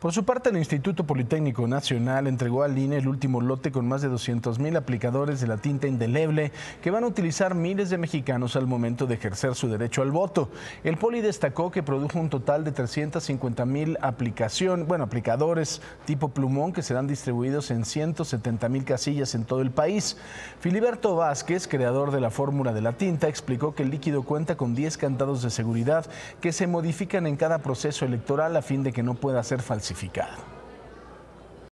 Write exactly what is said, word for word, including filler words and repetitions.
Por su parte, el Instituto Politécnico Nacional entregó al I N E el último lote con más de doscientos mil aplicadores de la tinta indeleble que van a utilizar miles de mexicanos al momento de ejercer su derecho al voto. El Poli destacó que produjo un total de trescientos cincuenta mil aplicación, bueno, aplicadores tipo plumón que serán distribuidos en ciento setenta mil casillas en todo el país. Filiberto Vázquez, creador de la fórmula de la tinta, explicó que el líquido cuenta con diez candados de seguridad que se modifican en cada proceso electoral a fin de que no pueda ser falsificado.